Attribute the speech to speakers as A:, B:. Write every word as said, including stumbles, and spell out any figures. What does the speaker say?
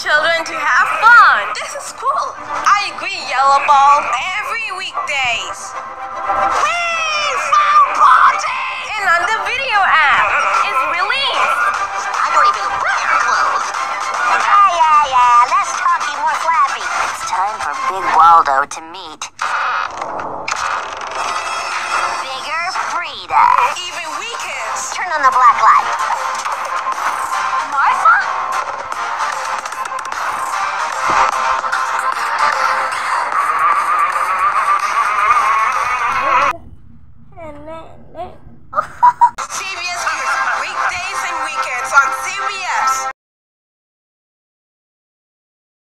A: children to have fun. This is cool. I agree, Yellow Ball. Every weekdays. Whee! Fun party! And on the video app, it's released.
B: I don't even wear clothes. Yeah, yeah, yeah. Less talky, more flappy. It's time for Big Waldo to meet Bigger Frida.
A: Even weekends.
B: Turn on the black light.